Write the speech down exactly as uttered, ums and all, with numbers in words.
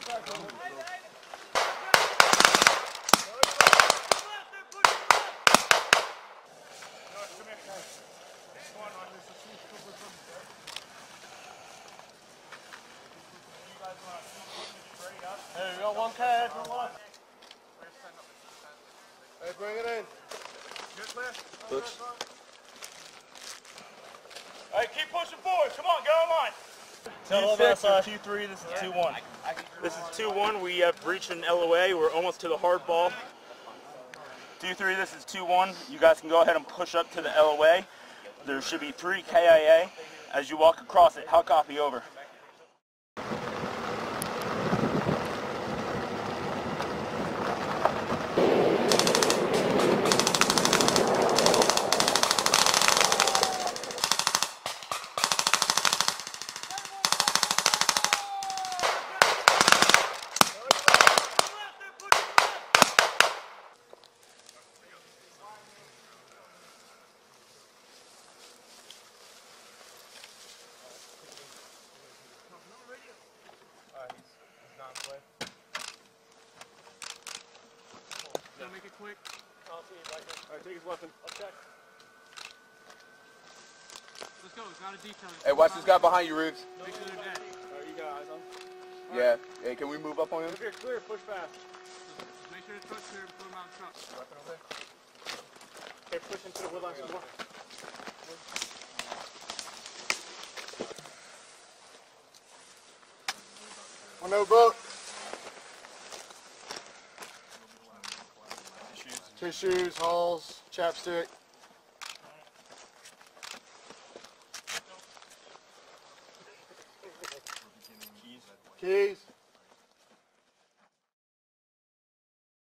Hey, we got one card, one left. Hey, bring it in. Good clear. Push. Hey, keep pushing forward. Come on, get online. Tell two six us, uh, or two three, this is two one. This is two one, we have reached an L O A, we're almost to the hard ball. two three, this is two one, you guys can go ahead and push up to the L O A. There should be three K I A. As you walk across it, how copy over? Make it quick. I'll see you back there. Alright, take his weapon. I'll check. Let's go. It's not a detail. Hey, watch this guy behind you, Reeves. Make sure they're dead. Alright, you got eyes on? Yeah. Hey, can we move up on him? If you're clear, push fast. Just make sure the truck's clear and put him on the truck. Weapon over there. Okay, push into the woodline some more. On no boat. Tissues, hulls, chapstick. Keys. Keys.